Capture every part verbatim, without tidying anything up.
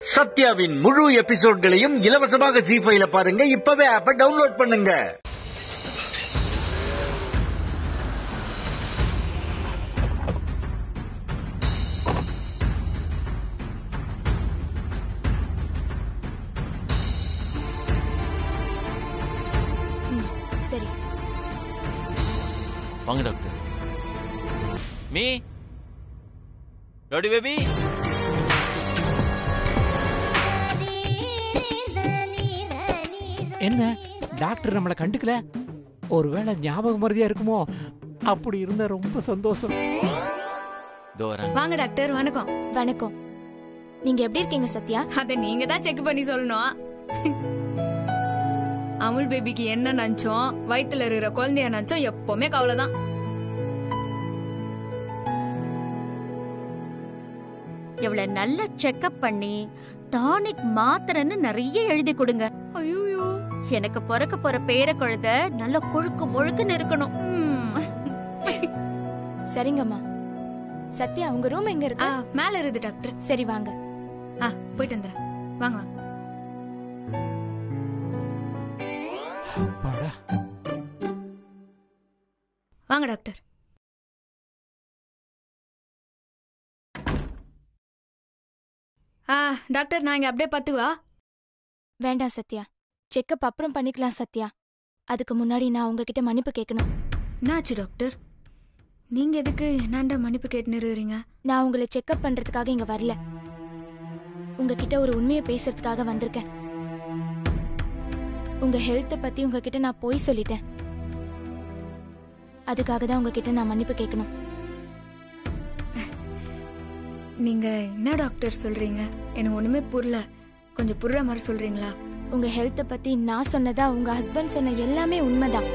சத்யாவின் முழு எபிசோட்களையும் இலவசமாக ஜி ஃபைவ்ல பாருங்க. இப்பவே ஆப்பை டவுன்லோட் பண்ணுங்க. சரி வாங்க டாக்டர். மீ ரோடி பேபி. என்ன டாக்டர் நம்மளை கண்டுக்கல? ஒருவேளை ஞாபக மறதியா இருக்குமோ? அப்படி இருந்தா ரொம்ப சந்தோஷம். வாங்க டாக்டர். வணக்கம். வணக்கம். நீங்க எப்படி இருக்கீங்க சத்யா? அத நீங்க தான் செக் பண்ணி சொல்லணும். அமுல் பேபிக்கு என்ன நினைச்சோம், வயித்துல இருக்கிற குழந்தைய நினைச்சோம், எப்பவுமே கவலைதான். இவ்வளவு நல்ல செக்அப் பண்ணி டானிக் மாத்திரைன்னு நிறைய எழுதி கொடுங்க. ஐயோ, எனக்கு பிறக்க போற பேர குழந்தை நல்ல கொழுக்கு முழுக்குன்னு இருக்கணும். சரிங்கம்மா. சத்யா, உங்க ரூம் எங்க இருக்கு? மேல இருக்குது டாக்டர். சரி வாங்க. ஆ, போயிட்டு வந்துடுறேன். வாங்க வாங்க. வாங்க டாக்டர். ஆ டாக்டர், நான் இங்க அப்படியே பாத்துவா? வேண்டாம் சத்யா, செக்கப் அப்புறம் பண்ணிக்கலாம் சத்யா. அதுக்கு முன்னாடி நான் உங்ககிட்ட மன்னிப்பு கேட்கணும். என்னாச்சு டாக்டர்? நீங்க எதுக்கு என்னாண்ட மன்னிப்பு கேட்டுன்னு இருக்கிறீங்க? நான் உங்களை செக்கப் பண்றதுக்காக இங்க வரல, உங்ககிட்ட ஒரு உண்மையை பேசுறதுக்காக வந்திருக்கேன். உங்க ஹெல்த்தை பத்தி உங்ககிட்ட நான் போய் சொல்லிட்டேன். அதுக்காக தான் உங்ககிட்ட நான் மன்னிப்பு கேட்கணும். நீங்க என்ன டாக்டர் சொல்றீங்க? எனக்கு ஒண்ணுமே புரியல. கொஞ்சம் புரியுற மாதிரி சொல்றீங்களா? உங்க ஹெல்த்தை பத்தி நான் சொன்னதா உங்க ஹஸ்பண்ட் சொன்ன எல்லாமே உண்மைதான்.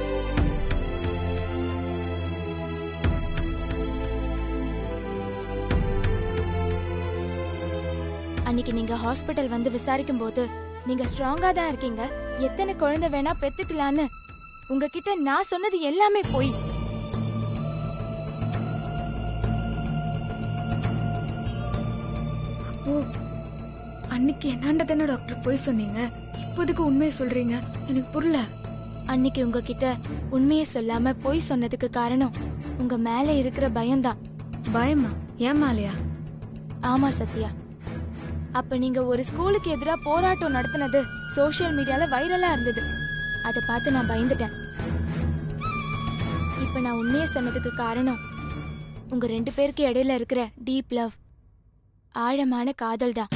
அன்னைக்கு நீங்க ஹாஸ்பிட்டல் வந்து விசாரிக்கும் போது நீங்க ஸ்ட்ராங்கா தான் இருக்கீங்க, எத்தனை குழந்தை வேணா பெத்துக்கலான்னு உங்ககிட்ட நான் சொன்னது எல்லாமே போய். அப்போ அன்னைக்கு என்னாண்ட தானே டாக்டர் போய் சொன்னீங்க, இப்போதைக்கு உண்மையை சொல்றீங்க? எனக்கு புரியல. அன்னைக்கு உங்ககிட்ட உண்மையை சொல்லாம போய் சொன்னதுக்கு காரணம் உங்க மேல இருக்கிற பயம்தான். பயமா? ஏன் மேலையா? ஆமா சத்யா, அப்ப நீங்க ஒரு ஸ்கூலுக்கு எதிரா போராட்டம் நடத்தினது சோசியல் மீடியால வைரலா இருந்தது. அதை பார்த்து நான் பயந்துட்டேன். இப்ப நான் உண்மையை சொன்னதுக்கு காரணம் உங்க ரெண்டு பேருக்கு இடையில இருக்கிற டீப் லவ், ஆழமான காதல் தான்.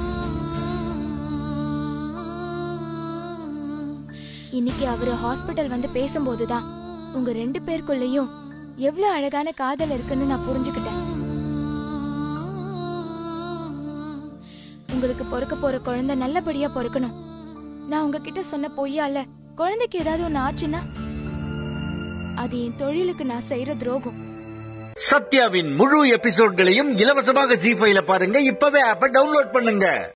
இன்னைக்கு அவரு ஹாஸ்பிட்டல் வந்து பேசும்போதுதான் உங்க ரெண்டு பேருக்குள்ளயும் எவ்வளவு அழகான காதல் இருக்குன்னு நான் புரிஞ்சுக்கிட்டேன். உங்களுக்கு பொறுக்க போற குழந்தை நல்லபடியா பொறுக்கணும். நான் உங்ககிட்ட சொன்ன பொய்யால குழந்தைக்கு ஏதாவது ஒண்ணு ஆச்சுன்னா அது என் தொழிலுக்கு நான் செய்யற துரோகம். சத்யாவின் முழு எபிசோட்களையும் இலவசமாக ஜி ஃபைவ்ல பாருங்க. இப்பவே ஆப்பை டவுன்லோட் பண்ணுங்க.